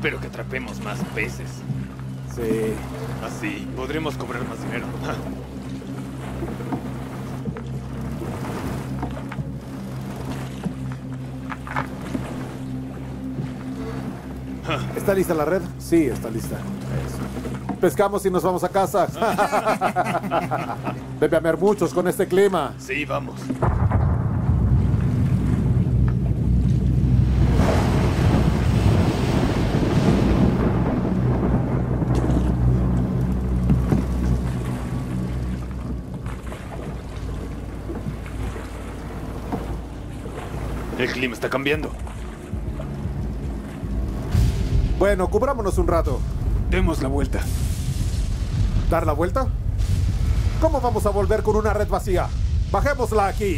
Espero que atrapemos más peces. Sí. Así podremos cobrar más dinero. ¿Está lista la red? Sí, está lista. Eso. Pescamos y nos vamos a casa. Debe haber muchos con este clima. Sí, vamos. El clima está cambiando. Bueno, cubrámonos un rato. Demos la vuelta. ¿Dar la vuelta? ¿Cómo vamos a volver con una red vacía? Bajémosla aquí.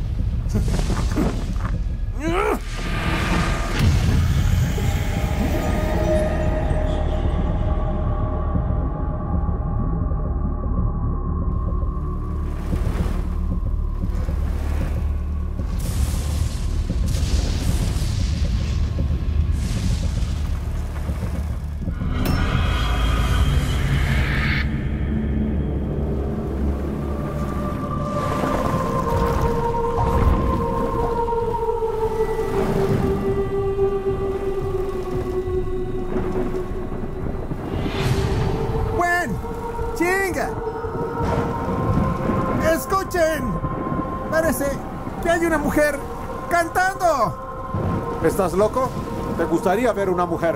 Parece que hay una mujer cantando. ¿Estás loco? ¿Te gustaría ver una mujer?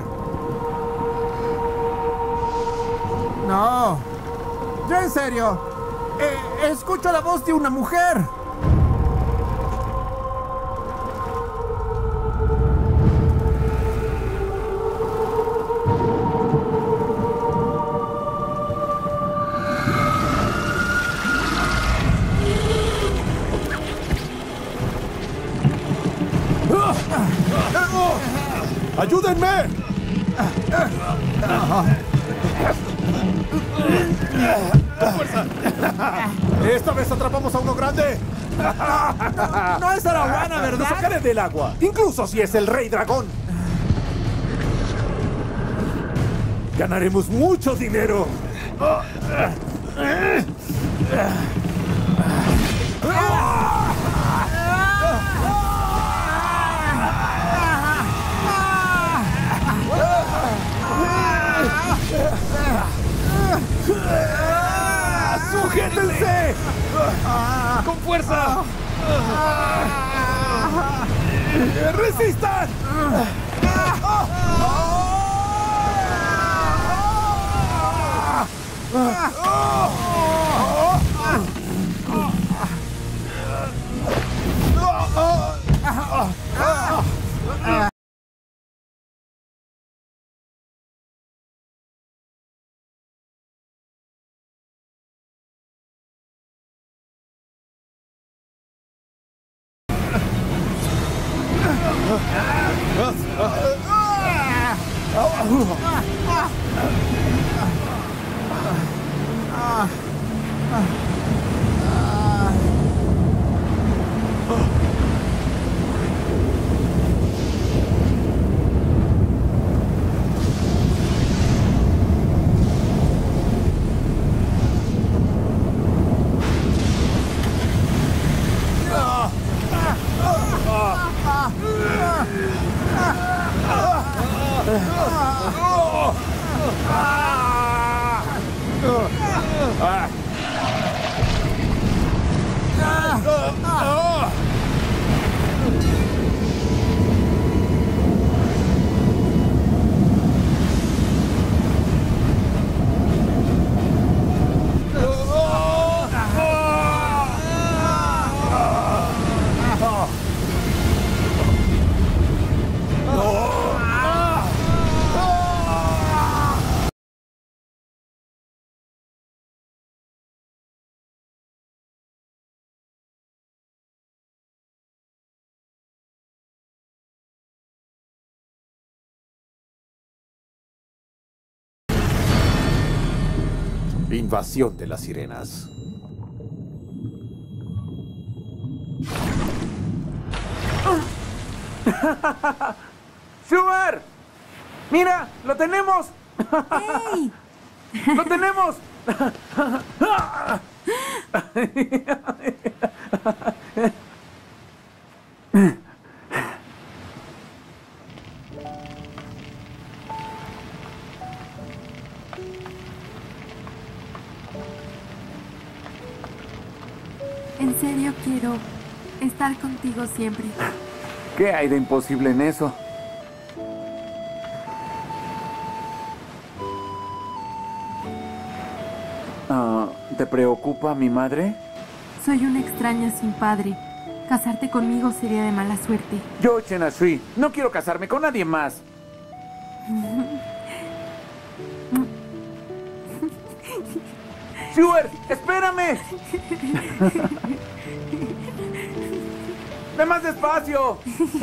No. Yo en serio. Escucho la voz de una mujer. ¡Ayúdenme! ¡Esta vez atrapamos a uno grande! No es Arawana, ¿verdad? ¡Lo sacaré del agua! ¡Incluso si es el rey dragón! ¡Ganaremos mucho dinero! ¡Sujétense! ¡Con fuerza! ¡Resistan! Invasión de las sirenas. ¡Schumer! ¡Mira! ¡Lo tenemos! ¡Ey! ¡Lo tenemos! En serio quiero estar contigo siempre. ¿Qué hay de imposible en eso? ¿Te preocupa mi madre? Soy una extraña sin padre. Casarte conmigo sería de mala suerte. Yo, Chen Shui, no quiero casarme con nadie más. ¡Stuart! ¡Espérame! ¡Ve más despacio!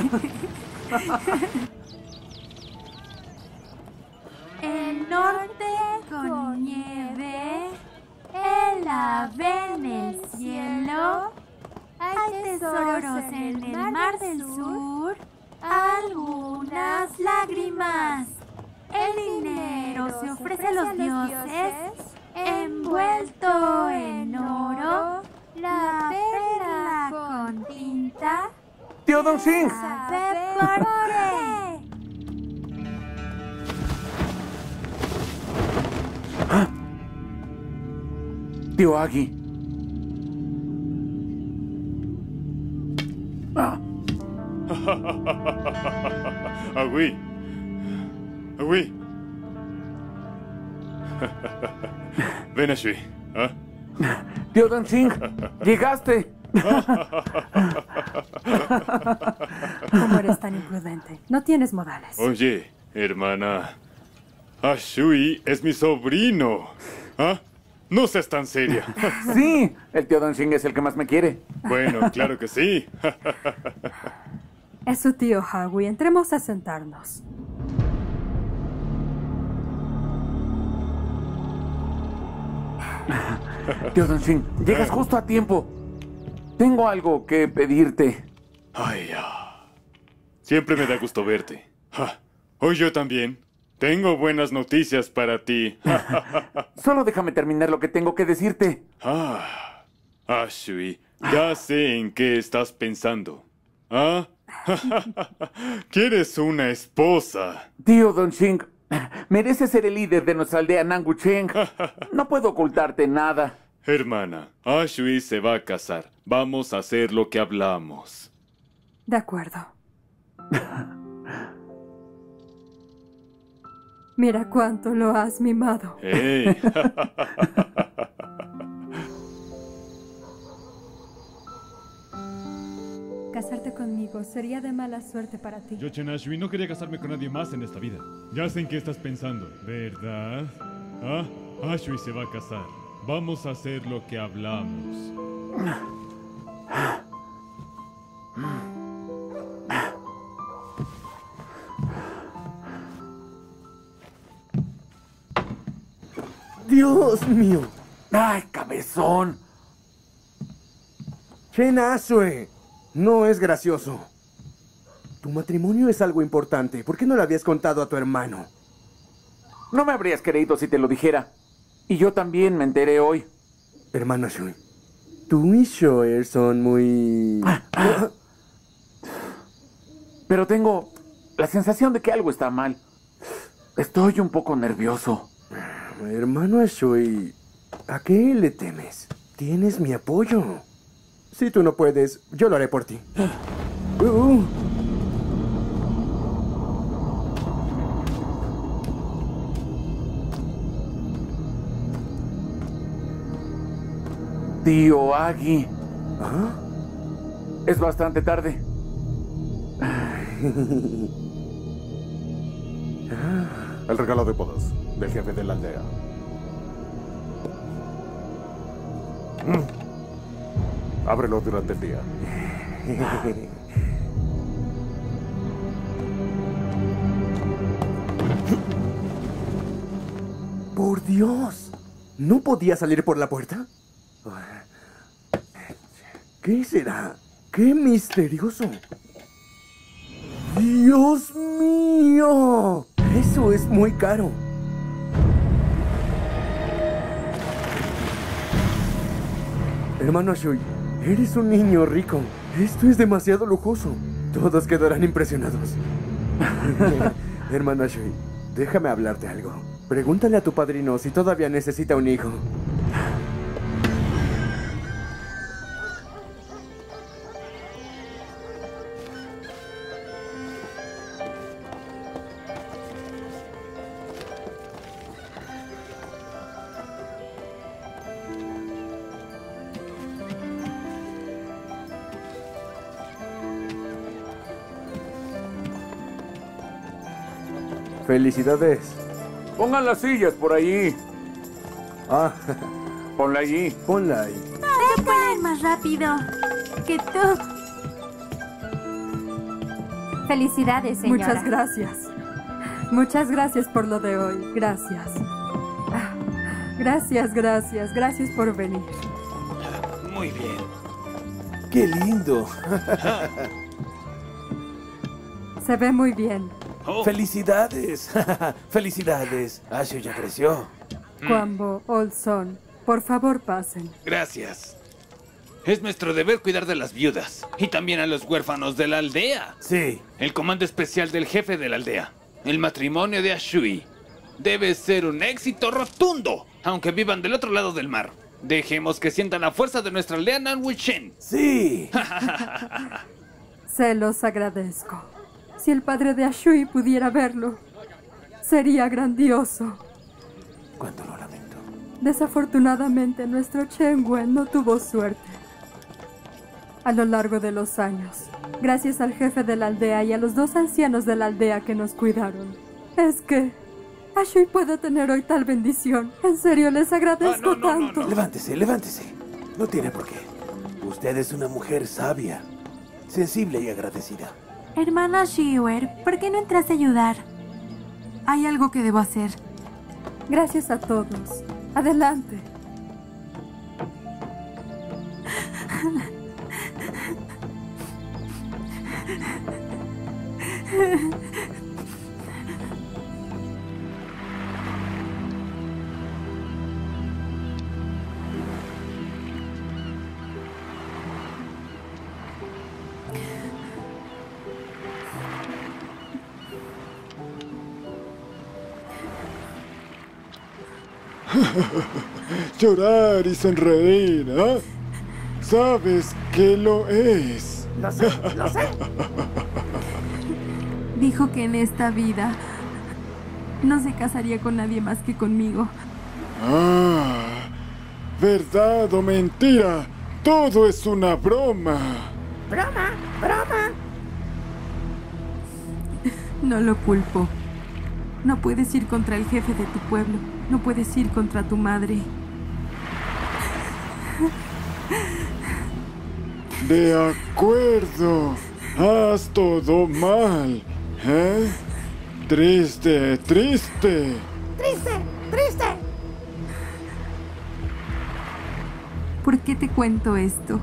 El norte con nieve, el ave en el cielo, hay tesoros en el mar del sur, algunas lágrimas. El dinero se ofrece a los dioses, envuelto en oro, la perla con tinta. ¡Tío Dongxing! ¿Sabe por qué? Tío Agui. Agui. Agui. Ven, Shui. ¿Ah? Tío Dongxing, llegaste. ¿Cómo eres tan imprudente? No tienes modales. Oye, hermana. Shui es mi sobrino. ¿Ah? No seas tan seria. Sí, el tío Dongxing es el que más me quiere. Bueno, claro que sí. Es su tío Hagui. Entremos a sentarnos. Tío Dongxing, llegas justo a tiempo. Tengo algo que pedirte. Ay, ya. Siempre me da gusto verte. Hoy yo también. Tengo buenas noticias para ti. Solo déjame terminar lo que tengo que decirte. Shui, ya sé en qué estás pensando. ¿Ah? ¿Quieres una esposa? Tío Dongxing, mereces ser el líder de nuestra aldea Nangucheng. No puedo ocultarte nada. Hermana, Shui se va a casar. Vamos a hacer lo que hablamos. De acuerdo. Mira cuánto lo has mimado. ¡Hey! Casarte conmigo sería de mala suerte para ti. Yo, Chen Shui, no quería casarme con nadie más en esta vida. Ya sé en qué estás pensando, ¿verdad? Shui se va a casar. Vamos a hacer lo que hablamos. ¡Dios mío! ¡Ay, cabezón! Chen Shui, no es gracioso. Tu matrimonio es algo importante. ¿Por qué no le habías contado a tu hermano? No me habrías creído si te lo dijera. Y yo también me enteré hoy. Hermano Shui, tú y Shoer son muy... Pero tengo la sensación de que algo está mal. Estoy un poco nervioso. Hermano Shui, ¿a qué le temes? Tienes mi apoyo. Si tú no puedes, yo lo haré por ti. Tío Agui. ¿Ah? Es bastante tarde. El regalo de bodas del jefe de la aldea. Ábrelo durante el día. ¡Por Dios! ¿No podía salir por la puerta? ¿Qué será? ¡Qué misterioso! ¡Dios mío! Eso es muy caro. Hermano Ashui, eres un niño rico. Esto es demasiado lujoso. Todos quedarán impresionados. Hermano Ashui, déjame hablarte algo. Pregúntale a tu padrino si todavía necesita un hijo. Felicidades. Pongan las sillas por allí. Ah, Ponla allí. ponla ahí. Yo puedo ir más rápido que tú. Felicidades, señora. Muchas gracias. Muchas gracias por lo de hoy. Gracias. Gracias por venir. Muy bien. ¡Qué lindo! Se ve muy bien. Oh, ¡Felicidades! ¡Felicidades! Ashley ya creció. Kwambo, Olson, por favor pasen. gracias. Es nuestro deber cuidar de las viudas y también a los huérfanos de la aldea. Sí. El comando especial del jefe de la aldea. El matrimonio de Ashui debe ser un éxito rotundo, aunque vivan del otro lado del mar. Dejemos que sientan la fuerza de nuestra aldea Nanwuchen. Sí. Se los agradezco. Si el padre de Ashui pudiera verlo, sería grandioso. Cuánto lo lamento. Desafortunadamente, nuestro Chengwen no tuvo suerte. A lo largo de los años, gracias al jefe de la aldea y a los 2 ancianos de la aldea que nos cuidaron, es que Ashui puede tener hoy tal bendición. En serio, les agradezco tanto. Levántese, levántese. No tiene por qué. Usted es una mujer sabia, sensible y agradecida. Hermana Shiwer, ¿por qué no entras a ayudar? Hay algo que debo hacer. Gracias a todos. Adelante. Llorar y sonreír, ¿ah? ¿Sabes que lo es? Lo sé, lo sé. Dijo que en esta vida no se casaría con nadie más que conmigo. Ah, ¿verdad o mentira? Todo es una broma. Broma, broma. No lo culpo. No puedes ir contra el jefe de tu pueblo. No puedes ir contra tu madre. De acuerdo. Haz todo mal. ¿Eh? Triste, triste. Triste, triste. ¿Por qué te cuento esto?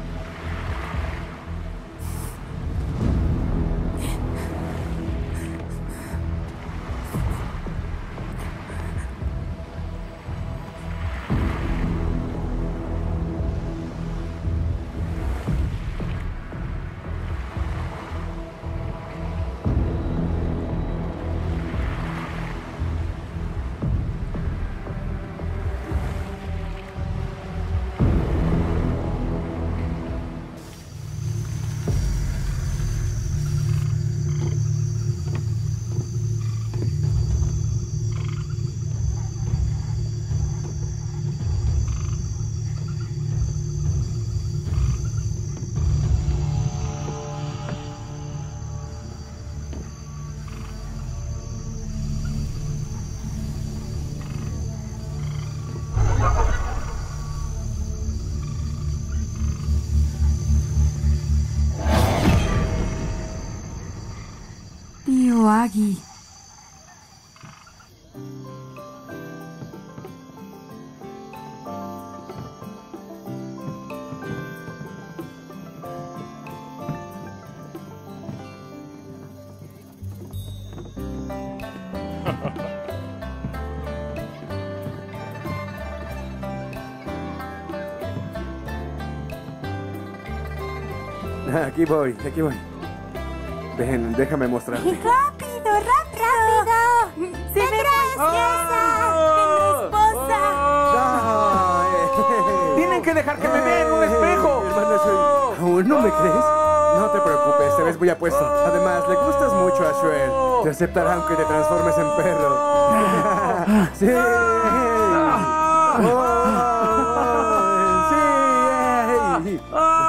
Tío Agi. Aquí voy, aquí voy. Ven, déjame mostrarte. ¡Rápido, rápido! ¡Sí, Tienen que dejar que me vean un espejo. Hermano, ¿aún no me crees? No te preocupes, te ves muy apuesto. Además, le gustas mucho a Shuel. Te aceptará aunque te transformes en perro. ¡Sí! ¡Sí!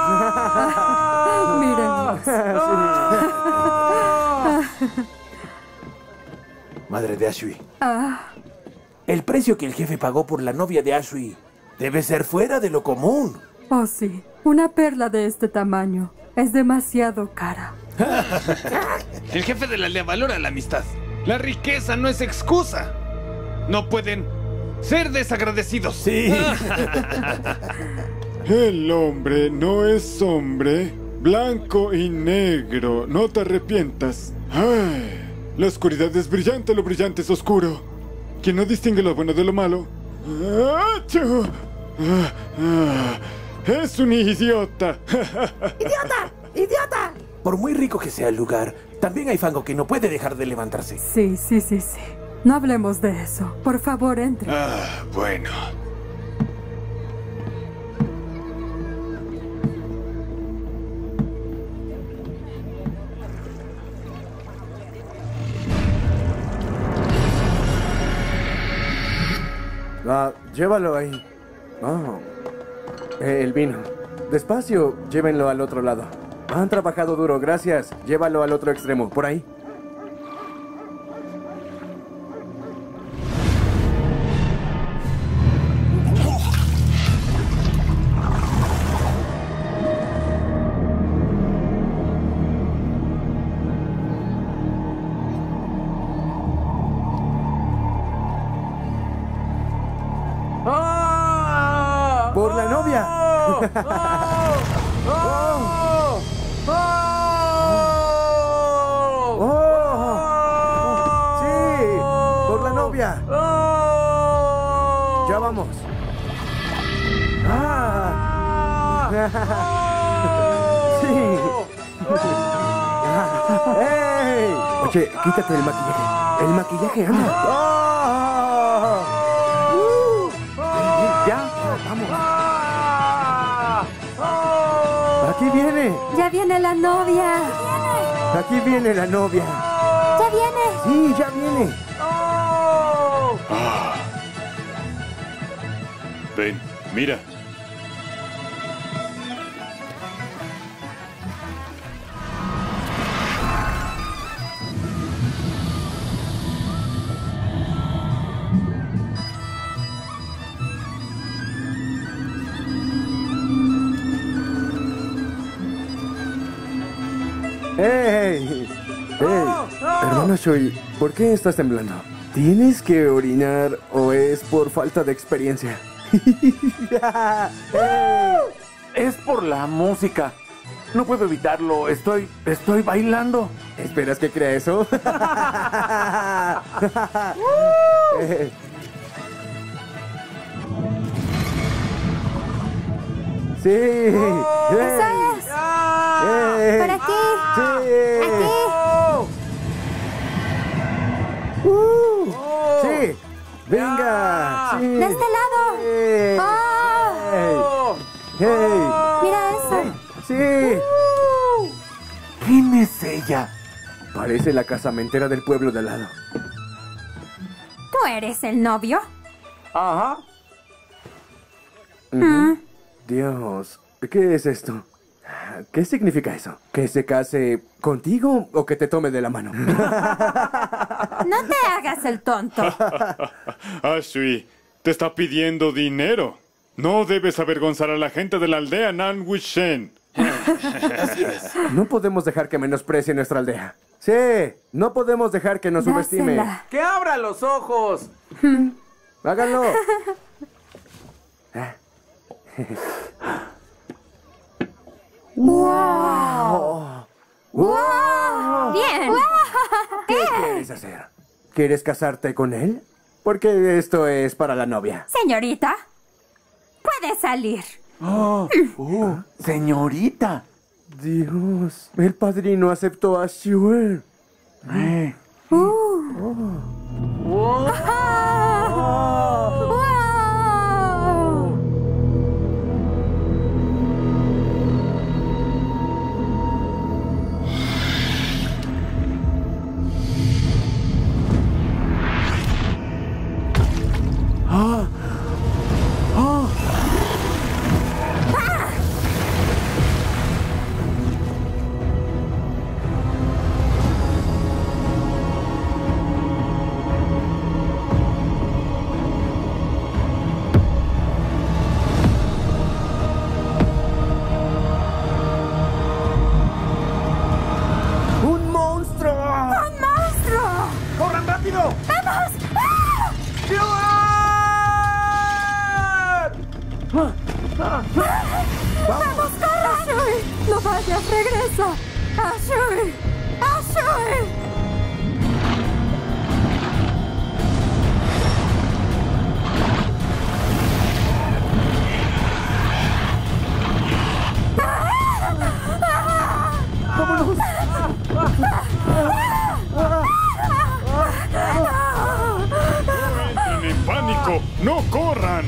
Madre de Ashui. El precio que el jefe pagó por la novia de Ashui debe ser fuera de lo común. Oh, sí. Una perla de este tamaño es demasiado cara. El jefe de la aldea valora la amistad. La riqueza no es excusa. No pueden ser desagradecidos. Sí. El hombre no es hombre, blanco y negro. No te arrepientas. Ay, la oscuridad es brillante, lo brillante es oscuro. Quien no distingue lo bueno de lo malo. ¡Achú! Es un idiota. ¡Idiota! ¡Idiota! Por muy rico que sea el lugar, también hay fango que no puede dejar de levantarse. Sí. No hablemos de eso. Por favor, entre. Bueno. Llévalo ahí. Oh. El vino. Despacio, llévenlo al otro lado. Han trabajado duro, gracias. Llévalo al otro extremo, por ahí. ¡Por la novia! ¡Sí! ¡Por la novia! ¡Ya vamos! ¡Sí! ¡Hey! Oye, quítate el maquillaje. El maquillaje, anda. ¿Ya? Vamos. Aquí viene. Ya viene la novia. Aquí viene la novia. Ya viene. Sí, ya viene. Ven, mira. ¡Hey! Hermano Shui, ¿por qué estás temblando? ¿Tienes que orinar o es por falta de experiencia? Es por la música. No puedo evitarlo. Estoy bailando. ¿Esperas que crea eso? Sí. ¡Eso es! ¡Por aquí! ¡Sí! ¡Aquí! ¡Sí! ¡Venga! Sí. ¡De este lado! ¡Oh! ¡Hey! ¡Mira eso! ¡Sí! ¿Quién es ella? Parece la casamentera del pueblo de al lado. ¿Tú eres el novio? Ajá. Dios, ¿qué es esto? ¿Qué significa eso? ¿Que se case contigo o que te tome de la mano? No te hagas el tonto. Ashui, te está pidiendo dinero. No debes avergonzar a la gente de la aldea Nan Wuchen. Así es. No podemos dejar que menosprecie nuestra aldea. Sí, no podemos dejar que nos subestime. Dásela. ¡Que abra los ojos! Háganlo. ¡Wow! ¡Wow! ¡Bien! ¿Qué quieres hacer? ¿Quieres casarte con él? Porque esto es para la novia. Señorita, puede salir. Señorita, Dios, el padrino aceptó a Shuer. ¡Vamos, corre! ¡Ashui! ¡No vayas! ¡Regresa! ¡Ashui! ¡Ashui! ¡Vámonos! ¡Entren en pánico! ¡No corran!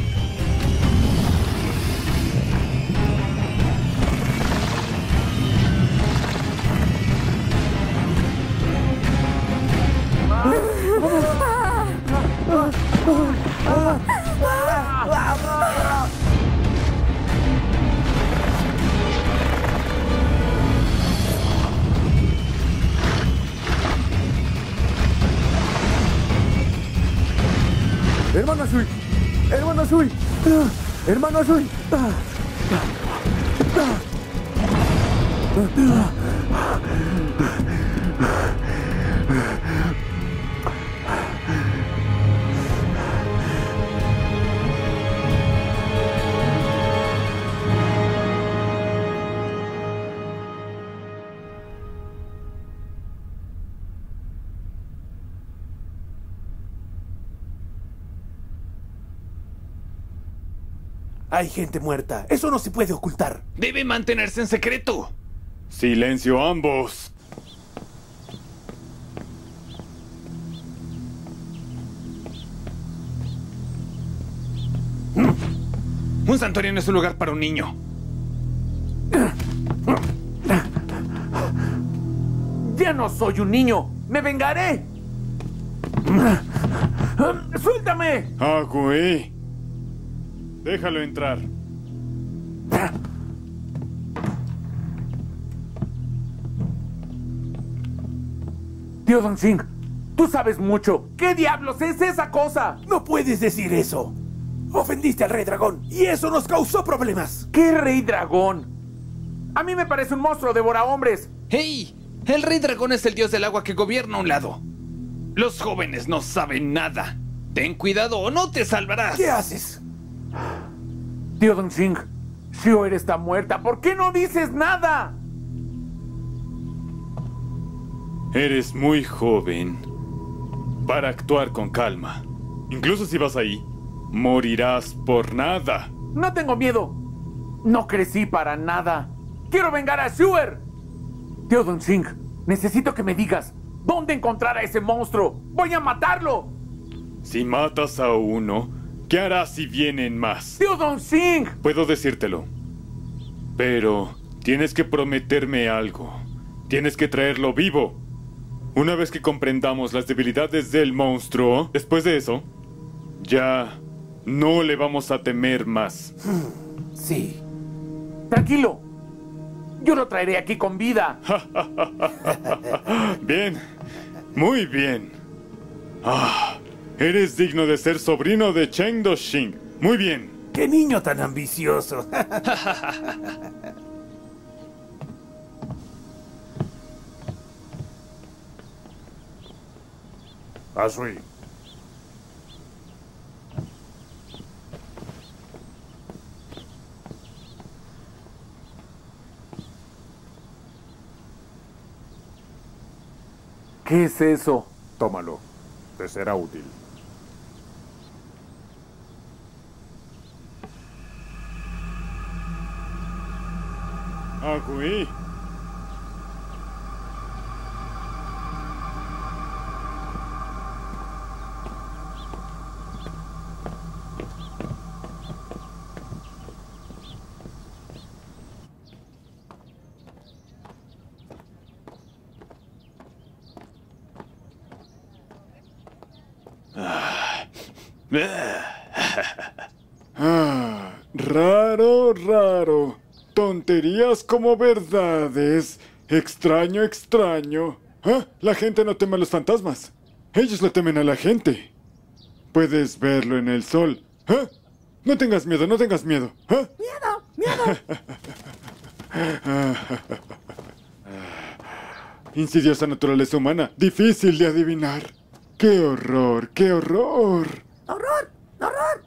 ¡Hermano Ashui! ¡Hermano Ashui! ¡Hermano Ashui! Hay gente muerta. Eso no se puede ocultar. Debe mantenerse en secreto. ¡Silencio ambos! Un santuario no es un lugar para un niño. ¡Ya no soy un niño! ¡Me vengaré! ¡Suéltame! ¡Agüey! Déjalo entrar. Tío Dongxing, tú sabes mucho. ¿Qué diablos es esa cosa? No puedes decir eso. Ofendiste al rey dragón y eso nos causó problemas. ¿Qué rey dragón? A mí me parece un monstruo devora hombres. ¡Hey! El rey dragón es el dios del agua que gobierna un lado. Los jóvenes no saben nada. Ten cuidado o no te salvarás. ¿Qué haces? Tío Dongxing, Shuer está muerta. ¿Por qué no dices nada? Eres muy joven para actuar con calma. Incluso si vas ahí, morirás por nada. No tengo miedo. No crecí para nada. ¡Quiero vengar a Shuer! Tío Dongxing, necesito que me digas dónde encontrar a ese monstruo. ¡Voy a matarlo! Si matas a uno, ¿qué harás si vienen más? ¡Tío Dongxing! Puedo decírtelo. Pero tienes que prometerme algo. Tienes que traerlo vivo. Una vez que comprendamos las debilidades del monstruo, después de eso, ya no le vamos a temer más. Sí. Tranquilo. Yo lo traeré aquí con vida. Bien. Muy bien. Eres digno de ser sobrino de Cheng Doxing. Muy bien. ¡Qué niño tan ambicioso! Ashui. ¿Qué es eso? Tómalo. Te será útil. Agüey, Raro, raro. Tonterías como verdades. Extraño, extraño. La gente no teme a los fantasmas. Ellos le temen a la gente. Puedes verlo en el sol. No tengas miedo, no tengas miedo. ¡Miedo! ¡Miedo! Insidiosa naturaleza humana. Difícil de adivinar. ¡Qué horror! ¡Qué horror! ¡Horror! ¡Horror!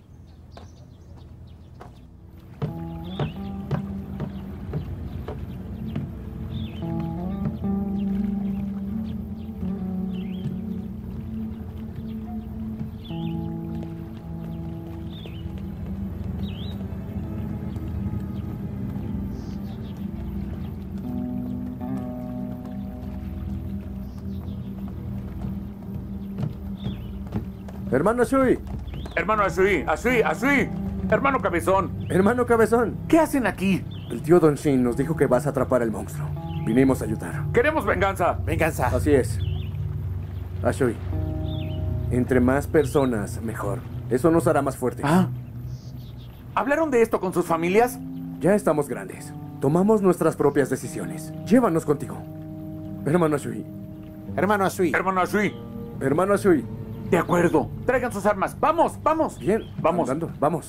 Hermano Ashui. Hermano Ashui, Ashui, Ashui. Hermano Cabezón. Hermano Cabezón. ¿Qué hacen aquí? El tío Don Shin nos dijo que vas a atrapar al monstruo. Vinimos a ayudar. Queremos venganza. Venganza. Así es. Ashui. Entre más personas, mejor. Eso nos hará más fuertes. ¿Hablaron de esto con sus familias? Ya estamos grandes. Tomamos nuestras propias decisiones. Llévanos contigo. Hermano Ashui. Hermano Ashui. Hermano Ashui. Hermano Ashui. De acuerdo. Traigan sus armas. ¡Vamos! ¡Vamos! Bien. Vamos. Andando. Vamos.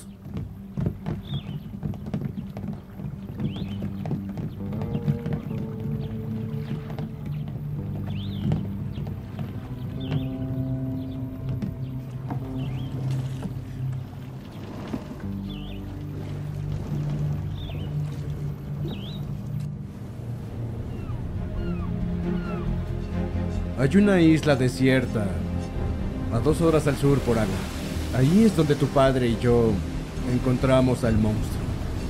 Hay una isla desierta a 2 horas al sur por agua. Ahí es donde tu padre y yo encontramos al monstruo.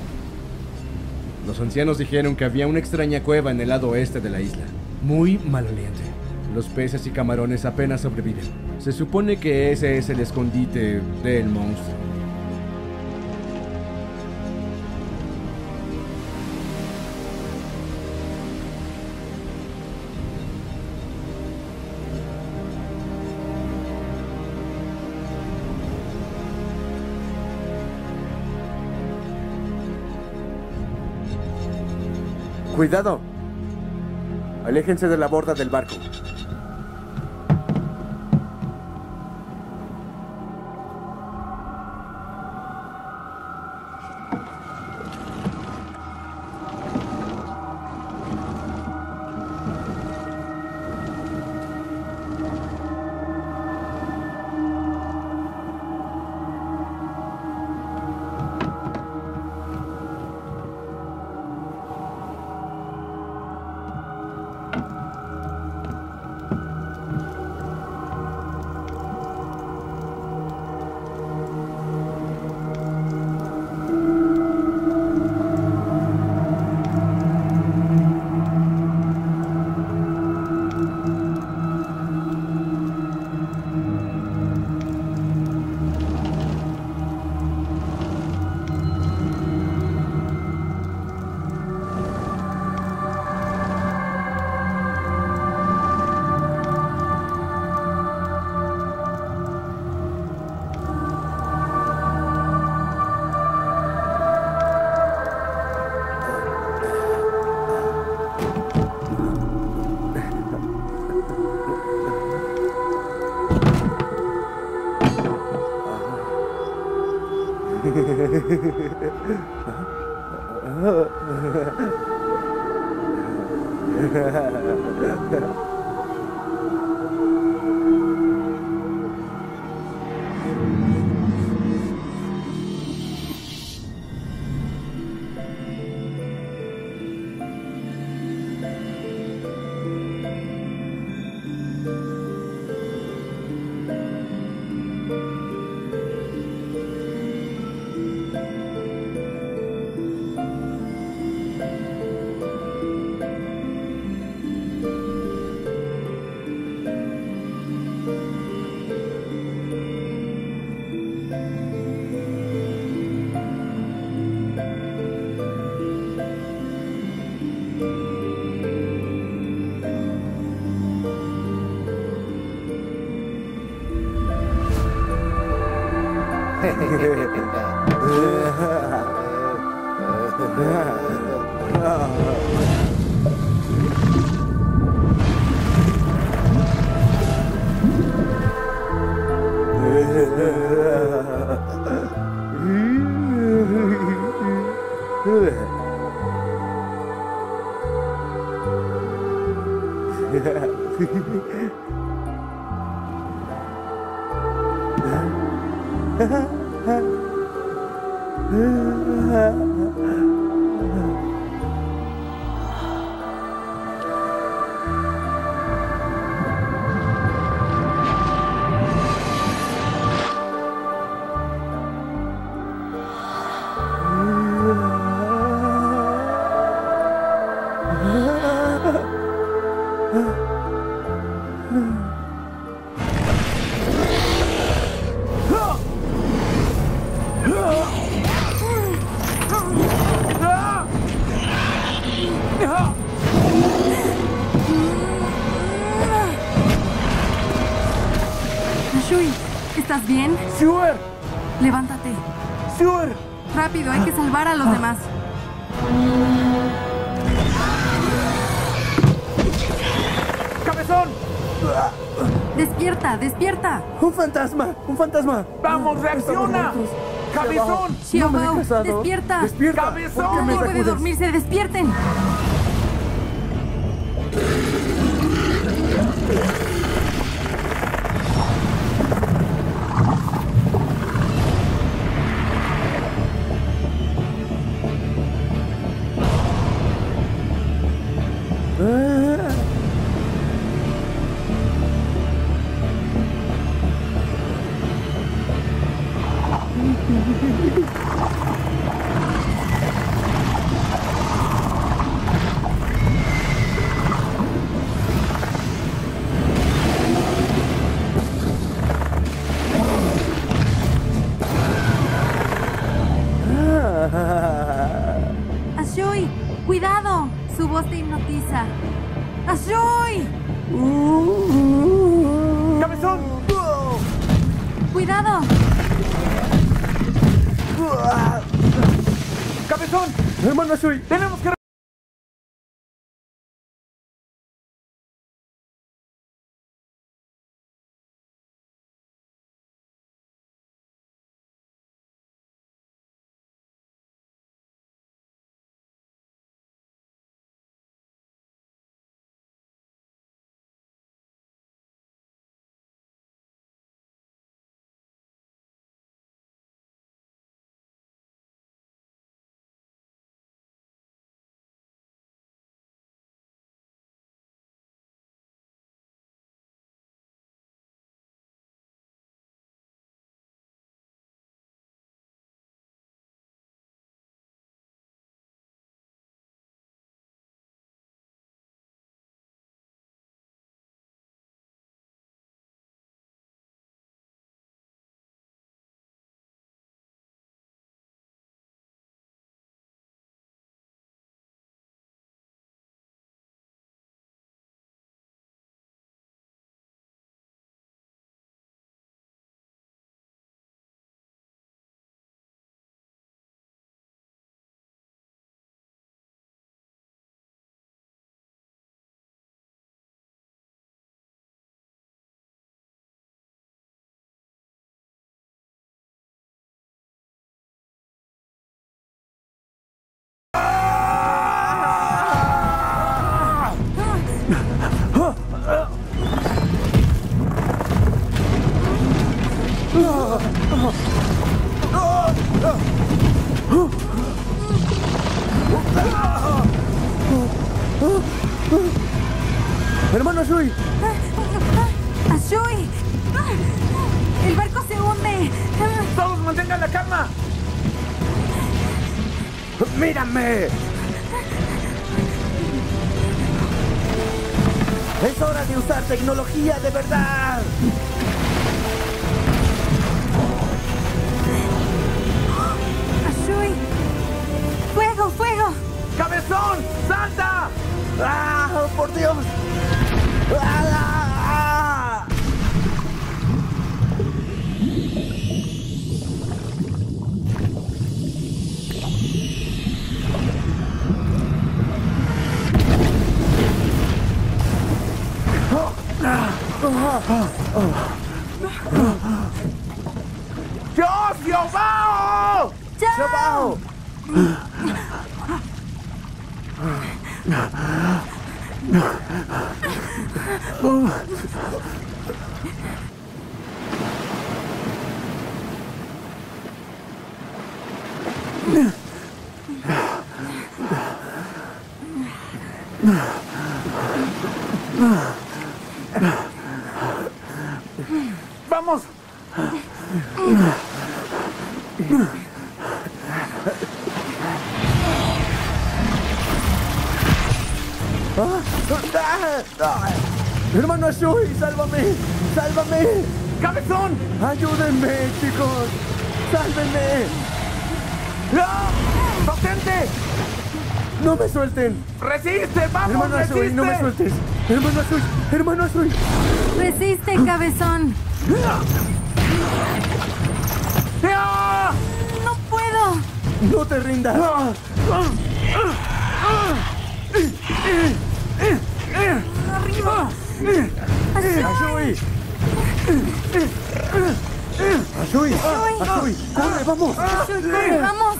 Los ancianos dijeron que había una extraña cueva en el lado oeste de la isla, muy maloliente. Los peces y camarones apenas sobreviven. Se supone que ese es el escondite del monstruo. ¡Cuidado! Aléjense de la borda del barco. Ashui, ¿estás bien? ¡Shuer! Levántate. ¡Shuer! Rápido, hay que salvar a los demás. ¡Cabezón! ¡Despierta, despierta! ¡Un fantasma! ¡Un fantasma! ¡Vamos, reacciona! ¡Cabezón! Xiaobao, despierta. ¡Despierta! ¡Cabezón! Nadie puede dormirse, despierten. Ashui, cuidado. Su voz te hipnotiza. Ashui. ¡Cabezón! Cuidado. ¡Cabezón! ¡Hermano Ashui! ¡Tenemos que... ¡Hermano Ashui! ¡Ashui! ¡El barco se hunde! ¡Todos mantengan la calma! ¡Mírame! ¡Es hora de usar tecnología de verdad! ¡Ashui! ¡Fuego, fuego! ¡Cabezón! ¡Salta! ¡Ah, por Dios! ¡Ah! ¡Xiaobao! ¡Xiaobao! ¡Vamos! Hermano Ashui, sálvame, sálvame. ¡Cabezón! Ayúdenme, chicos. Sálvenme. ¡Potente! No me suelten. ¡Resiste! ¡Vamos, Hermano resiste! Ashui, no me sueltes. Hermano Ashui, hermano Ashui. Resiste, cabezón. No puedo. No te rindas. Arriba. Ashui. Ashui. Ashui. Corre, vamos. Ashui, corre, vamos.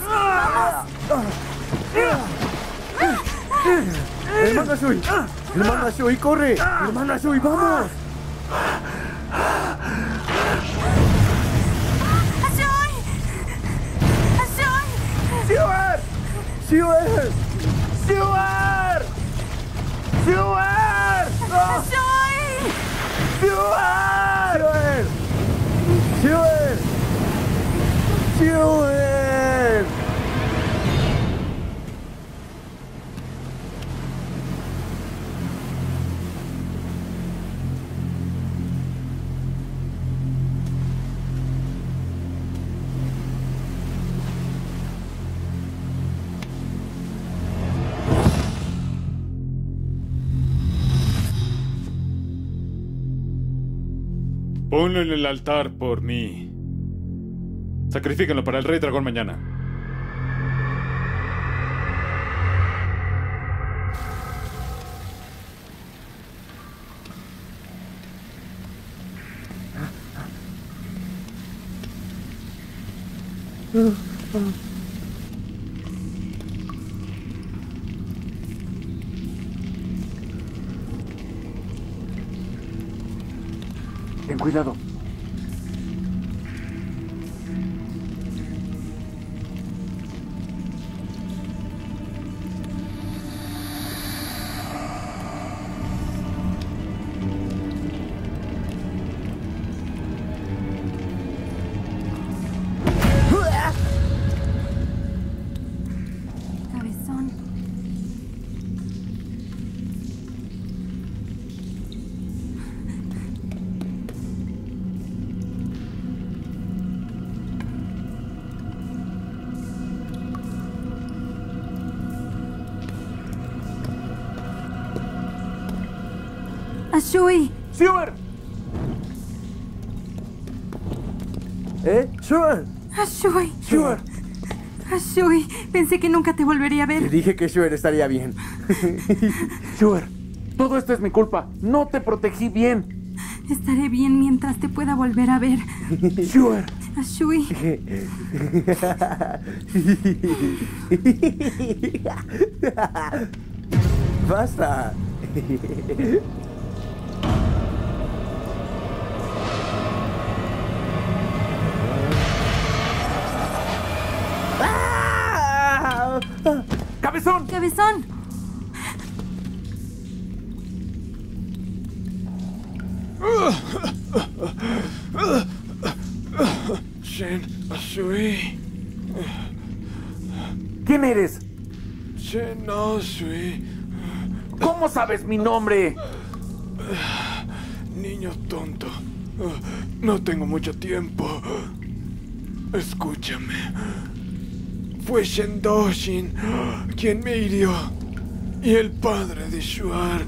Hermano Ashui. Hermano Ashui, corre. Hermano Ashui, vamos. Ashui. Ashui. ¡Xiuer! ¡Xiuer! ¡Xiuer! ¡Xiuer! Ashui. ¡Xiuer! ¡Xiuer! ¡Xiuer! Ponlo en el altar por mí. Sacrifíquenlo para el Rey Dragón mañana. Ten cuidado. Cabezón. Ashui. ¡Xiuer! ¡Xiuer! Ashui. ¡Xiuer! Ashui, pensé que nunca te volvería a Te ver. dije que Xiuer estaría bien. ¡Xiuer! Todo esto es mi culpa. No te protegí bien. Estaré bien mientras te pueda volver a ver. ¡Xiuer! Ashui. ¡Basta! ¡Cabezón! ¡Cabezón! Shen Ashui. ¿Quién eres? Shen Ashui. ¿Cómo sabes mi nombre? Niño tonto. No tengo mucho tiempo. Escúchame. Fue Shen Doshin quien me hirió. Y el padre de Shuar.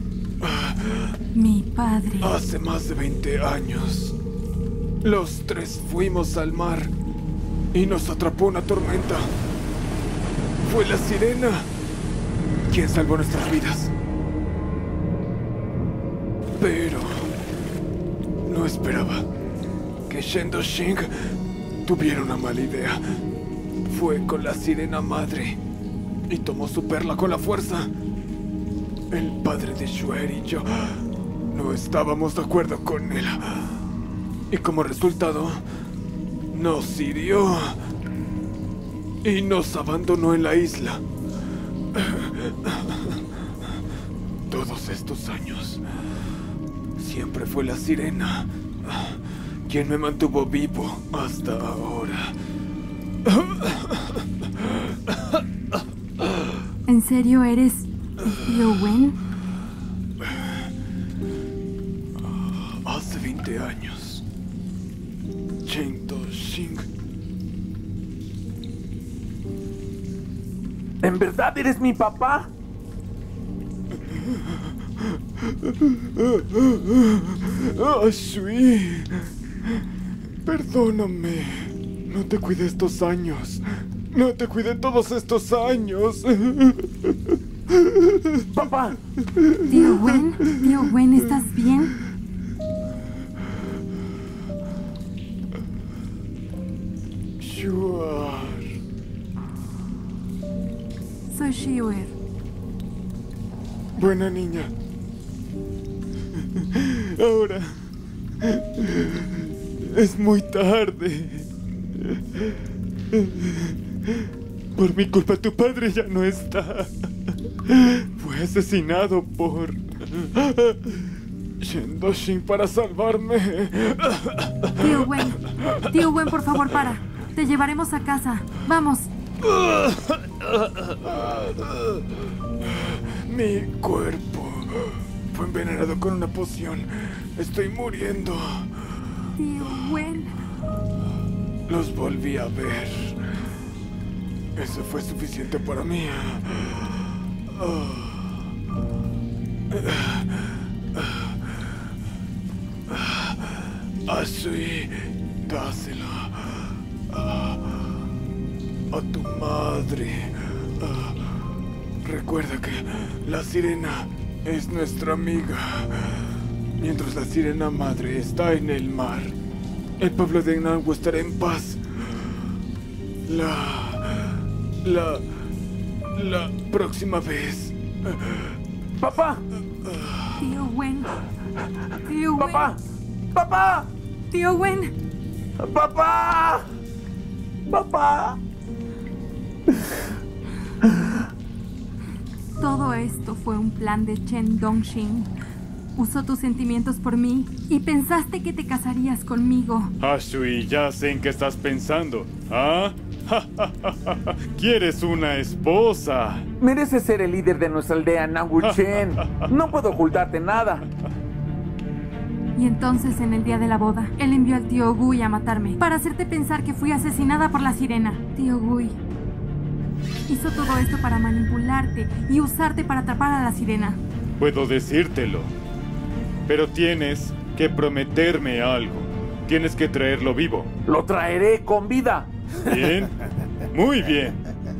Mi padre. Hace más de 20 años. Los tres fuimos al mar y nos atrapó una tormenta. Fue la sirena quien salvó nuestras vidas. Pero no esperaba que Shendo Shing tuviera una mala idea. Fue con la sirena madre y tomó su perla con la fuerza. El padre de Shuer y yo no estábamos de acuerdo con él. Y como resultado, nos hirió y nos abandonó en la isla. Todos estos años siempre fue la sirena quien me mantuvo vivo hasta ahora. ¿En serio eres el tío Wen? Hace 20 años, Shendo Shing. ¿En verdad eres mi papá? Shui, perdóname. No te cuidé estos años. No te cuidé todos estos años. ¡Papá! Tío Wen, ¿estás bien? Shuar. Soy Shuer. Buena niña. Ahora es muy tarde. Por mi culpa tu padre ya no está. Fue asesinado por Shendo Shing para salvarme. Tío Wen, por favor, para. Te llevaremos a casa. Vamos. Mi cuerpo fue envenenado con una poción. Estoy muriendo. Tío Wen. Los volví a ver. Eso fue suficiente para mí. Así, dásela a tu madre. Recuerda que la sirena es nuestra amiga. Mientras la sirena madre está en el mar, el pueblo de Nanwu estará en paz. La próxima vez. ¡Papá! Tío Wen. ¡Papá! ¡Papá! Tío Wen. ¡Papá! ¡Papá! Todo esto fue un plan de Chen Dongxing. Usó tus sentimientos por mí y pensaste que te casarías conmigo. Shui, ya sé en qué estás pensando. ¿Ah? ¿Quieres una esposa? Mereces ser el líder de nuestra aldea, Nanwu Chen. No puedo ocultarte nada. Y entonces, en el día de la boda, él envió al tío Gui a matarme para hacerte pensar que fui asesinada por la sirena. Tío Gui hizo todo esto para manipularte y usarte para atrapar a la sirena. Puedo decírtelo, pero tienes que prometerme algo. Tienes que traerlo vivo. Lo traeré con vida. Bien, muy bien.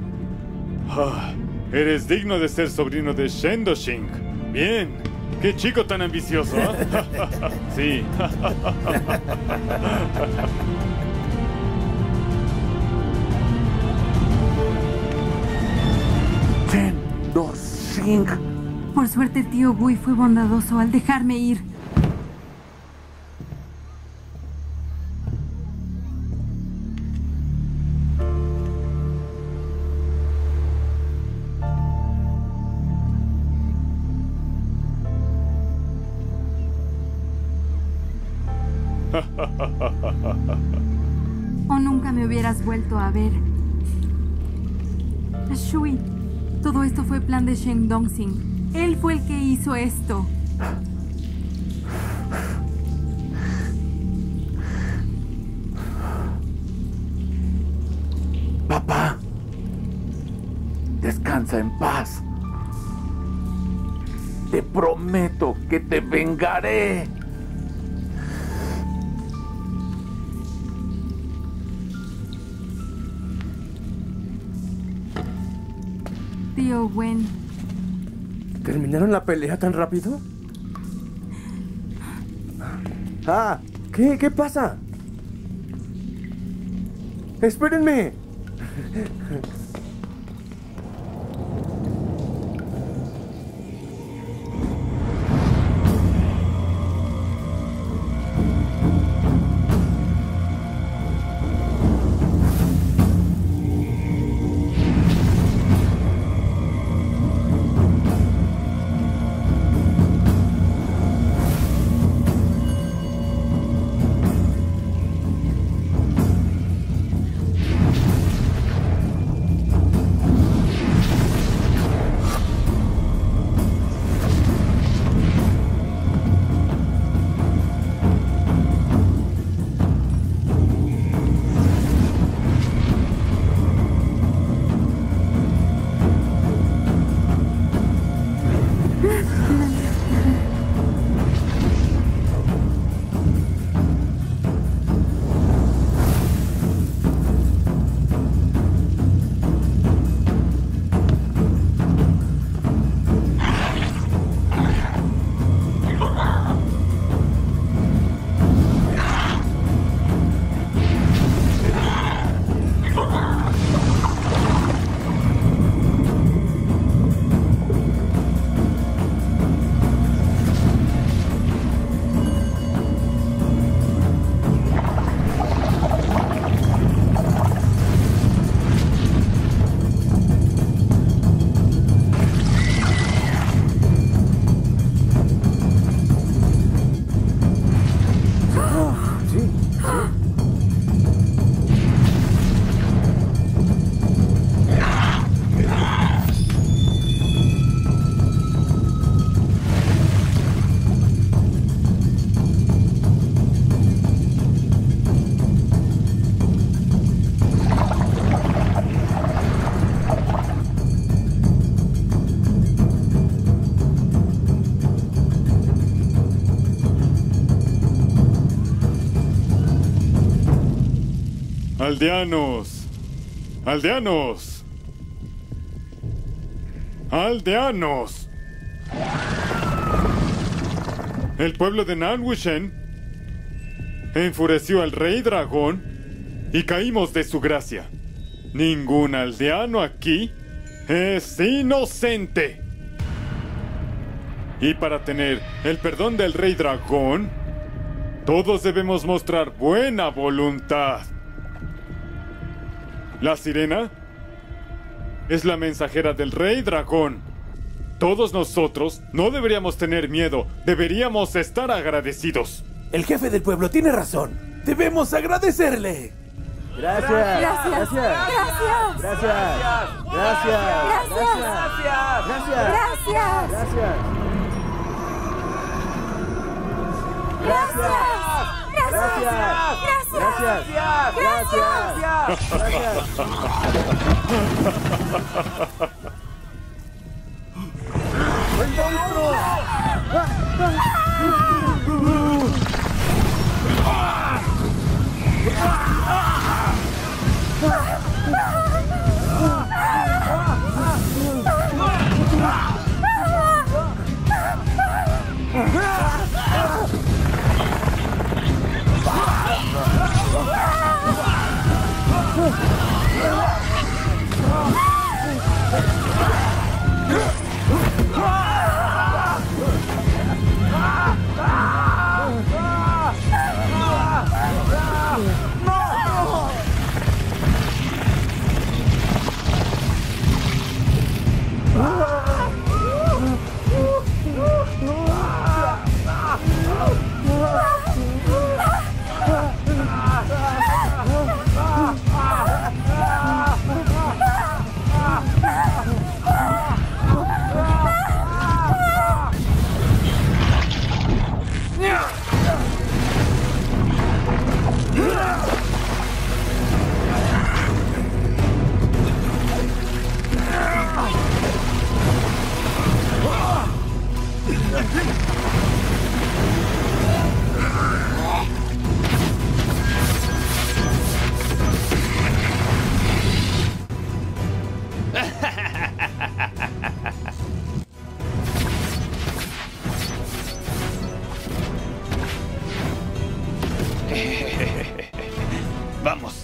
Eres digno de ser sobrino de Shendo Shing. Bien, qué chico tan ambicioso, ¿eh? Sí. Shendo Shing. Por suerte el tío Gui fue bondadoso al dejarme ir. O nunca me hubieras vuelto a ver. Shui, todo esto fue plan de Shen Dongxing. Él fue el que hizo esto. Papá, descansa en paz. Te prometo que te vengaré. Tío Wen. ¿Terminaron la pelea tan rápido? Ah, ¿qué pasa? ¡Espérenme! ¡Aldeanos! ¡Aldeanos! ¡Aldeanos! El pueblo de Nanwuchen enfureció al rey dragón y caímos de su gracia. Ningún aldeano aquí es inocente. Y para tener el perdón del rey dragón, todos debemos mostrar buena voluntad. La sirena es la mensajera del rey dragón. Todos nosotros no deberíamos tener miedo, deberíamos estar agradecidos. El jefe del pueblo tiene razón. Debemos agradecerle. Gracias. Gracias. Gracias. Gracias. Gracias. Gracias. Gracias. ¡El monstruo! Vamos.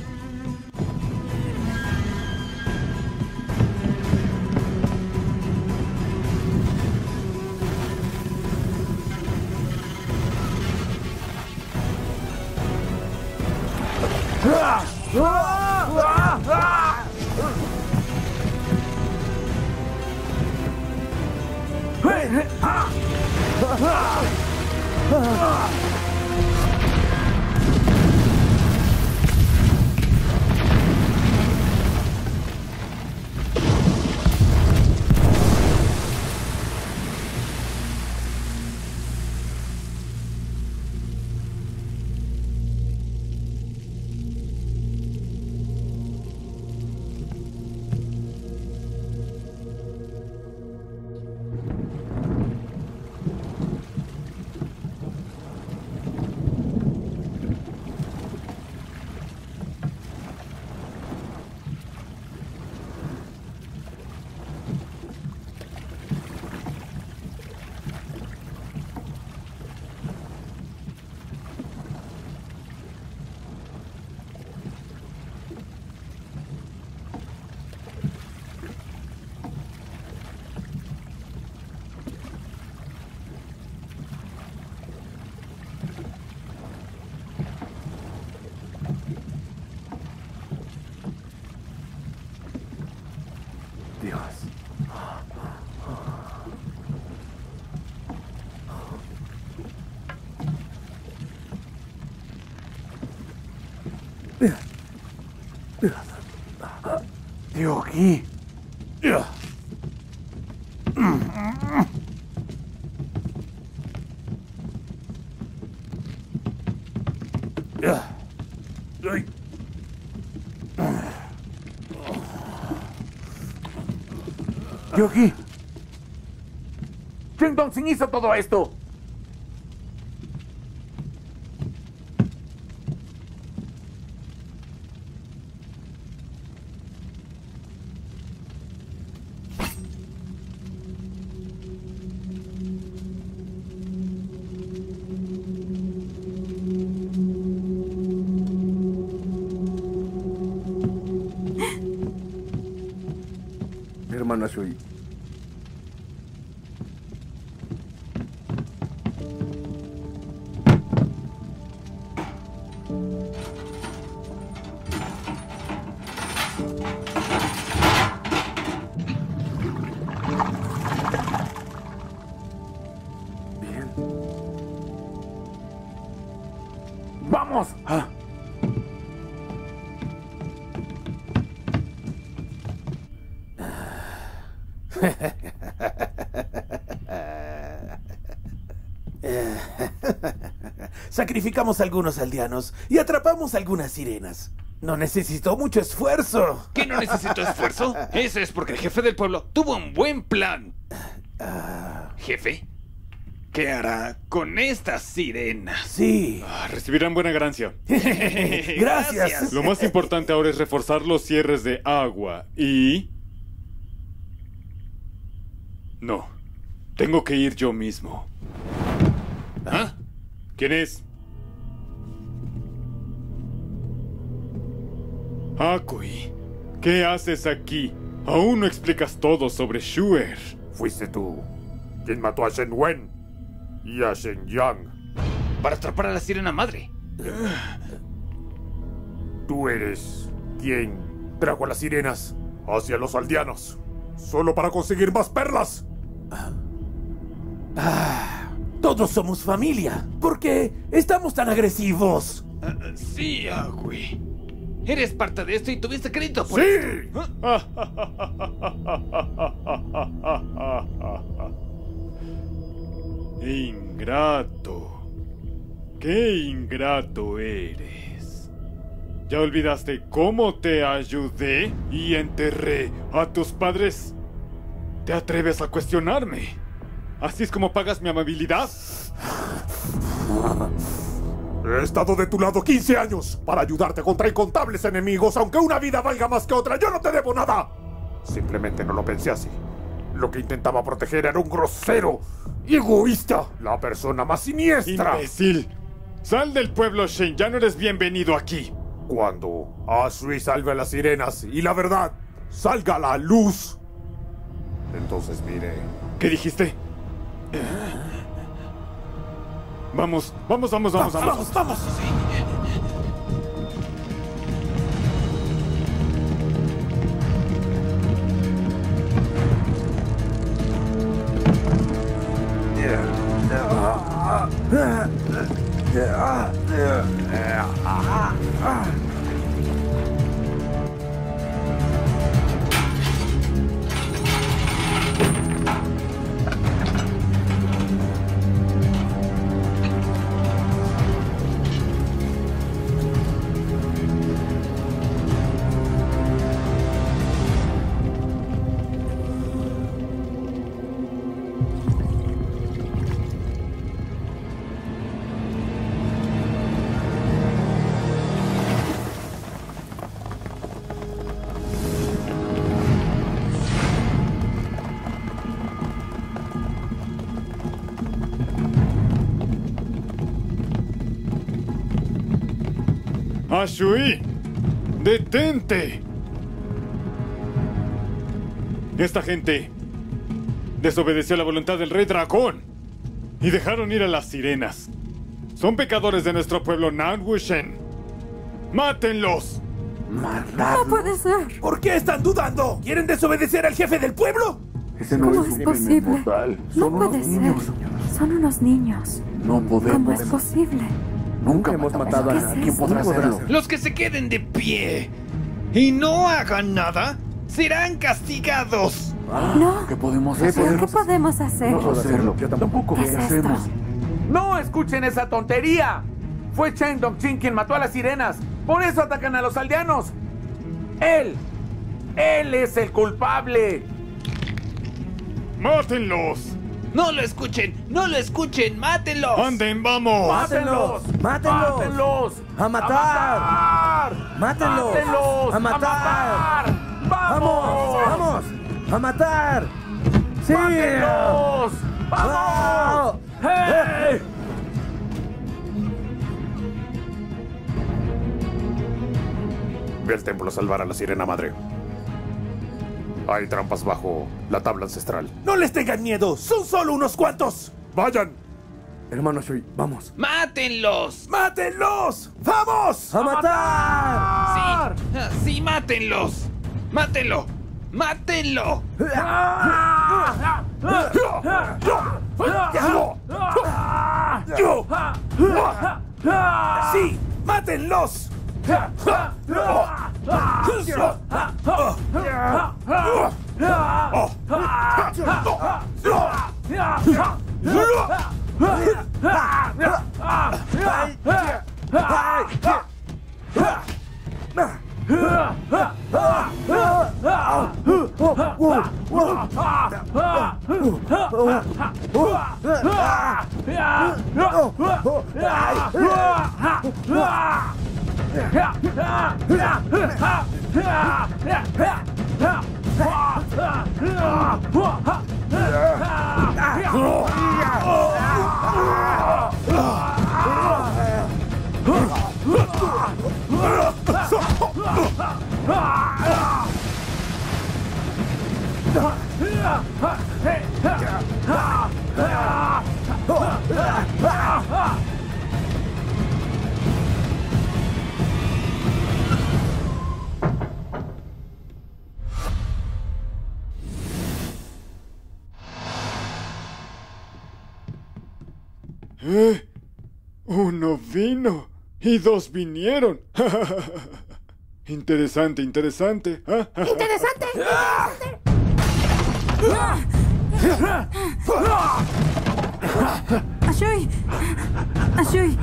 Yogi. Yogi. Chen Dongxing hizo todo esto. Hermano Shui. Bien. ¡Vamos! Ah. Sacrificamos a algunos aldeanos y atrapamos algunas sirenas. No necesitó mucho esfuerzo. ¿Qué no necesitó esfuerzo? Eso es porque el jefe del pueblo tuvo un buen plan. ¿Jefe? ¿Qué hará con estas sirenas? Sí. Recibirán buena ganancia. Gracias. Lo más importante ahora es reforzar los cierres de agua y... No. Tengo que ir yo mismo. ¿Ah? ¿Quién es? Akui, ¿qué haces aquí? Aún no explicas todo sobre Shuer. Fuiste tú quien mató a Shen Wen y a Shen Yang. Para atrapar a la sirena madre. Tú eres quien trajo a las sirenas hacia los aldeanos, solo para conseguir más perlas. Todos somos familia. ¿Por qué estamos tan agresivos? Sí, Akui. Eres parte de esto y tuviste crédito por ¡Sí! esto. Ingrato. ¡Qué ingrato eres! ¿Ya olvidaste cómo te ayudé y enterré a tus padres? ¿Te atreves a cuestionarme? ¿Así es como pagas mi amabilidad? He estado de tu lado 15 años para ayudarte contra incontables enemigos, aunque una vida valga más que otra. ¡Yo no te debo nada! Simplemente no lo pensé así. Lo que intentaba proteger era un grosero y egoísta. La persona más siniestra. ¡Imbécil! Sal del pueblo, Shane. Ya no eres bienvenido aquí. Cuando Ashui salve a las sirenas y la verdad salga a la luz, entonces mire. ¿Qué dijiste? Vamos. Vamos. Ashui, detente. Esta gente desobedeció la voluntad del rey dragón y dejaron ir a las sirenas. Son pecadores de nuestro pueblo Nanwushen. ¡Mátenlos! No puede ser. ¿Por qué están dudando? ¿Quieren desobedecer al jefe del pueblo? Ese no ¿Cómo es es un posible? crimen mortal. No puede ser. Son unos niños. No podemos. ¿Cómo es posible? Nunca hemos matado a nadie. ¿Qué podrá hacerlo? Los que se queden de pie y no hagan nada serán castigados. No. ¿Qué podemos ¿Pero hacer? qué podemos hacer? No puedo hacerlo. Yo tampoco. ¿Qué ¿Qué es hacemos? esto? ¡No escuchen esa tontería! Fue Chen Dong-Chin quien mató a las sirenas. Por eso atacan a los aldeanos. ¡Él es el culpable! ¡Mátenlos! No lo escuchen, mátenlos. ¡Anden, vamos! ¡Mátenlos! ¡Mátenlos! ¡Mátenlos! ¡A matar! ¡Mátenlos! ¡Mátenlos! ¡A matar! ¡Vamos! ¡Vamos! ¡A matar! ¡Sí! ¡Mátenlos! ¡Vamos! ¡Hey! Ve al templo a salvar a la sirena madre. Hay trampas bajo la tabla ancestral. ¡No les tengan miedo! ¡Son solo unos cuantos! ¡Vayan! Hermano Shui, vamos. ¡Mátenlos! ¡Mátenlos! ¡Vamos! ¡A matar! Sí, mátenlos. ¡Mátenlo! ¡Mátenlo! ¡Sí! ¡Mátenlos! Uno vino y dos vinieron. Interesante. ¡Interesante! ¡Ashui! ¡Ashui!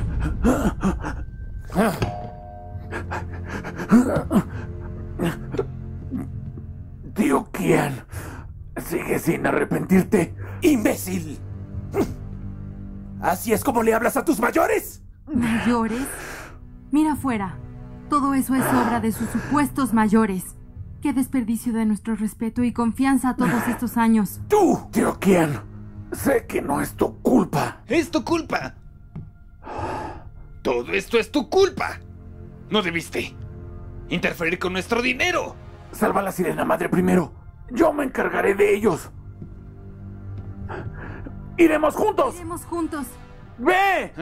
Tío Qian, ¿sigue sin arrepentirte? ¡Imbécil! ¿Así es como le hablas a tus mayores? ¿Mayores? Mira afuera. Todo eso es obra de sus supuestos mayores. Qué desperdicio de nuestro respeto y confianza todos estos años. ¡Tú! Tío Qian, sé que no es tu culpa. ¡Es tu culpa! Todo esto es tu culpa. No debiste interferir con nuestro dinero. Salva a la sirena madre primero. Yo me encargaré de ellos. ¡Iremos juntos! ¡Iremos juntos! ¡Ve!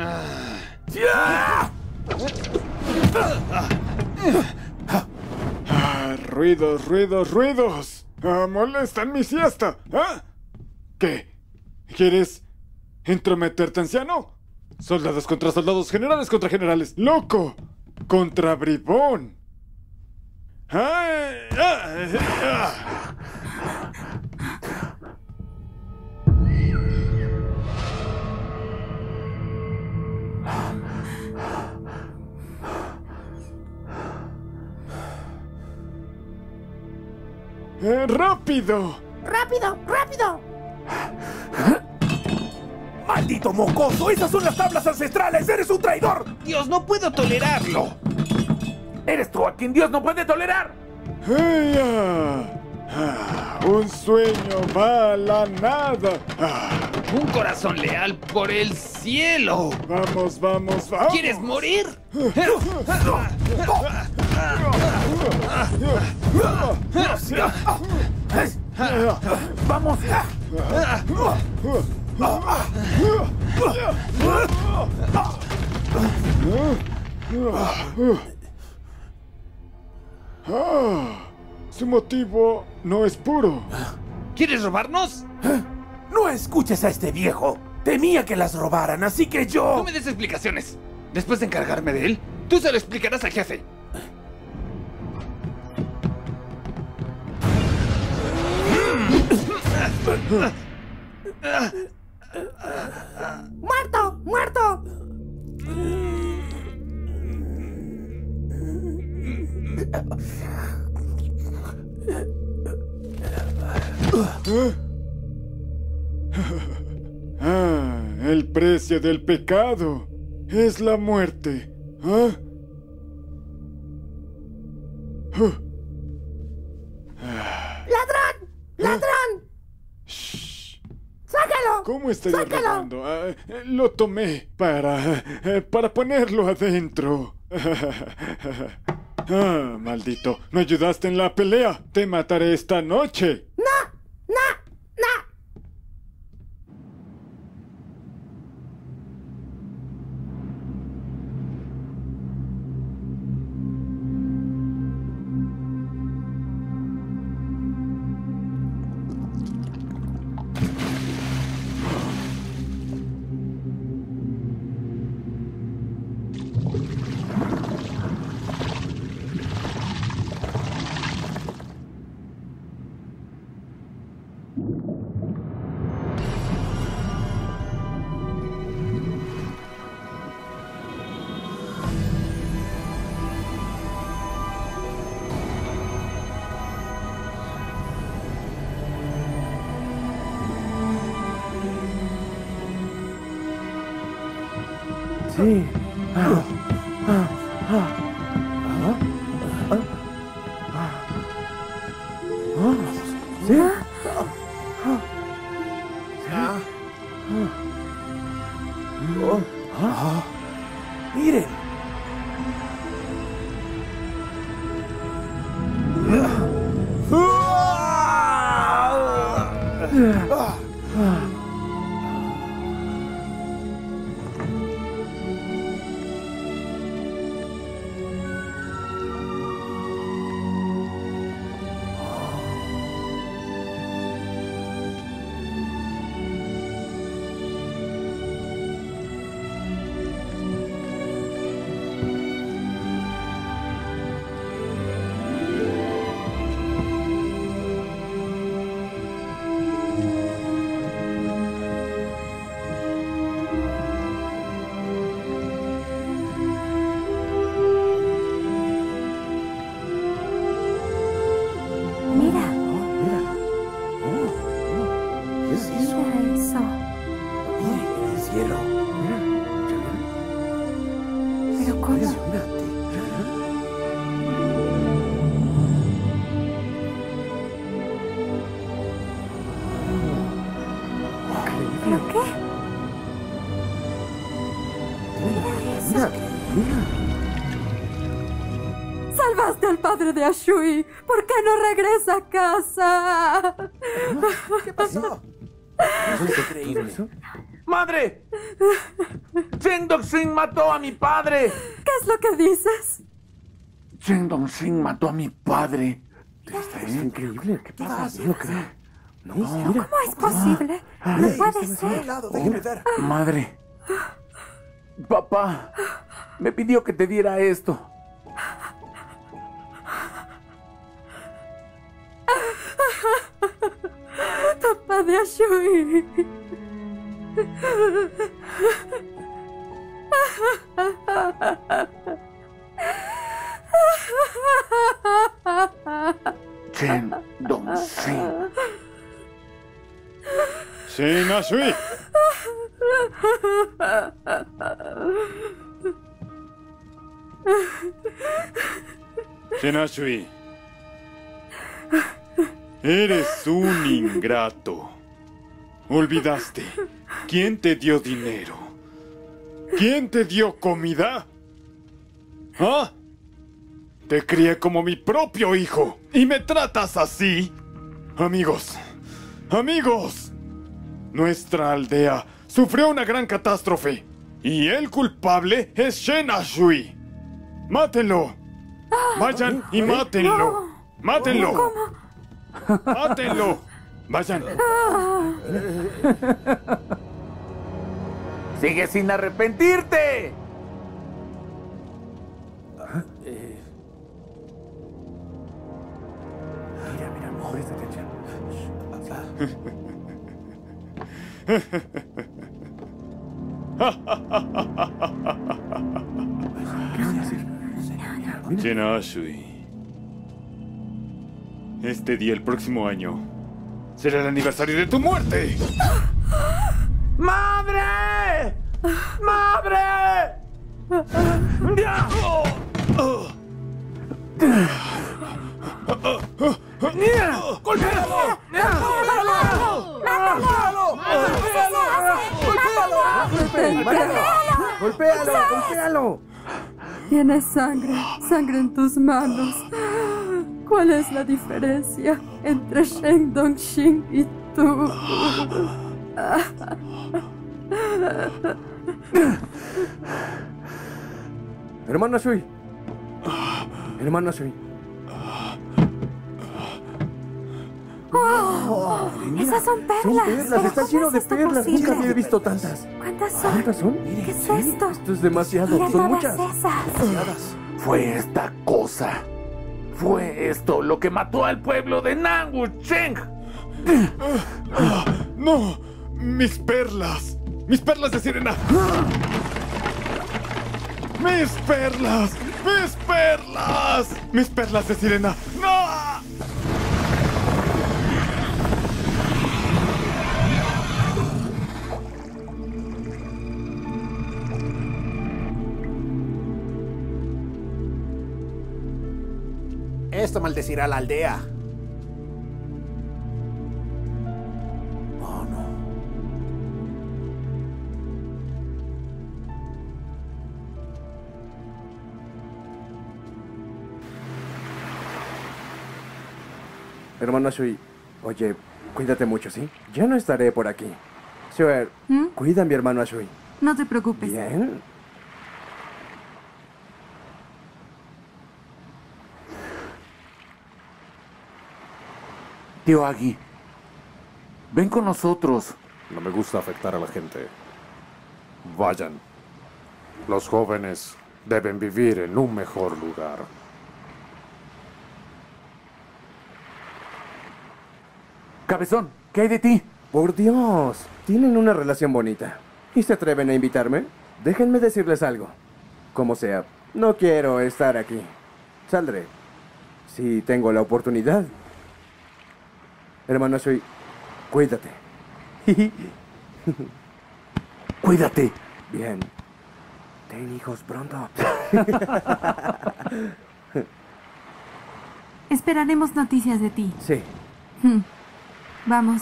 Ruidos, ruidos, ruidos. Molestan mi siesta. ¿Qué? ¿Quieres entrometerte, anciano? Soldados contra soldados, generales contra generales. ¡Loco! Contra bribón. ¡Rápido! ¡Rápido! ¡Rápido! ¡Maldito mocoso! ¡Esas son las tablas ancestrales! ¡Eres un traidor! Dios, no puedo tolerarlo. Eres tú a quien Dios no puede tolerar. Un sueño va a la nada. Un corazón leal por el cielo. Vamos, vamos, vamos. ¿Quieres morir? ¡Vamos! Su motivo no es puro. ¿Quieres robarnos? No escuches a este viejo. Temía que las robaran, así que yo... No me des explicaciones. Después de encargarme de él, tú se lo explicarás al jefe. ¡Muerto! ¡Muerto! El precio del pecado es la muerte. ¡Ladrón! ¡Ladrón! ¡Sácalo! ¿Cómo estaría robando? Lo tomé para ponerlo adentro. Maldito. ¿No ayudaste en la pelea? Te mataré esta noche. ¡No! ¡No! ¡No! Sí. Sí. Miren. ¿Pero qué? Mira eso. ¡Salvaste al padre de Ashui! ¿Por qué no regresa a casa? ¿Qué pasó? ¿Es increíble? ¡Madre! ¡Cheng Dong-Sing mató a mi padre! ¿Qué es lo que dices? Cheng Dong-Sing mató a mi padre. Es increíble. ¿Qué pasa? No lo creo. No, mira. ¿Cómo es posible? No puede ser. Déjeme ver. Madre. Papá me pidió que te diera esto. Papá de Ashui. Cheng Dong-Sing. Shin Ashui. Shin Ashui. Eres un ingrato. Olvidaste. ¿Quién te dio dinero? ¿Quién te dio comida? ¿Ah? Te crié como mi propio hijo. ¿Y me tratas así? Amigos. Amigos. Nuestra aldea sufrió una gran catástrofe. Y el culpable es Shin Ashui. ¡Mátenlo! Vayan y mátenlo. ¡Mátenlo! ¡Mátenlo! Vayan. ¡Sigue sin arrepentirte! Mira, presta atención. Shin Ashui. Este día, el próximo año, será el aniversario de tu muerte. ¡Madre! ¡Madre! ¡Golpéalo! ¡Golpéalo! Tienes sangre en tus manos. ¿Cuál es la diferencia entre Cheng Dong-Sing y tú? Hermano Ashui. Hermano Ashui. ¡Oh! Esas son perlas. Son perlas, están llenos de perlas. Nunca había visto tantas. ¿Cuántas son? ¿Cuántas son? ¿Qué es esto? Esto es demasiado. Mira Son todas muchas. esas. Fue esta cosa. Fue esto lo que mató al pueblo de Nanwucheng. ¡No! ¡Mis perlas! ¡Mis perlas de sirena! ¡Mis perlas! ¡Mis perlas! ¡Mis perlas de sirena! ¡No! Esto maldecirá a la aldea. Oh, no. Hermano Ashui, oye, cuídate mucho, ¿sí? Ya no estaré por aquí. Shuer, cuida a mi hermano Ashui. No te preocupes. Bien. Tío Agi, ven con nosotros. No me gusta afectar a la gente. Vayan. Los jóvenes deben vivir en un mejor lugar. Cabezón, ¿qué hay de ti? Por Dios, tienen una relación bonita. ¿Y se atreven a invitarme? Déjenme decirles algo. Como sea, no quiero estar aquí. Saldré. Si tengo la oportunidad. Hermano Ashui, cuídate. Cuídate. Bien. Ten hijos pronto. Esperaremos noticias de ti. Sí. Vamos.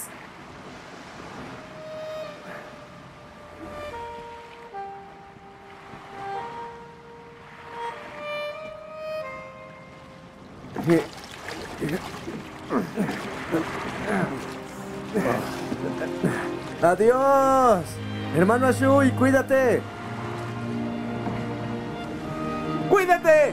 ¡Adiós! Hermano Ashui, cuídate. ¡Cuídate!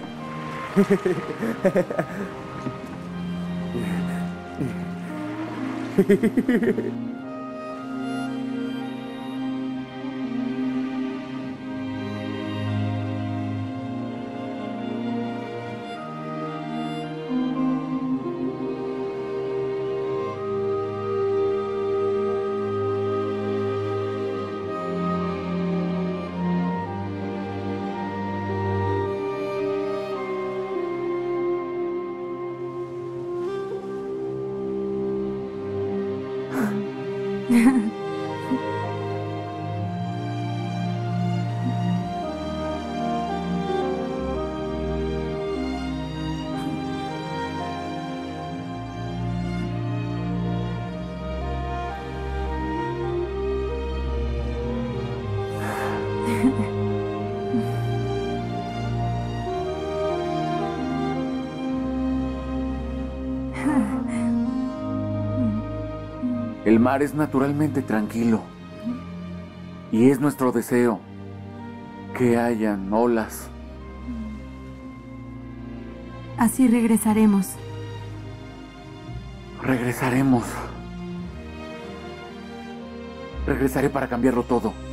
El mar es naturalmente tranquilo. Y es nuestro deseo que hayan olas. Así regresaremos. Regresaremos. Regresaré para cambiarlo todo.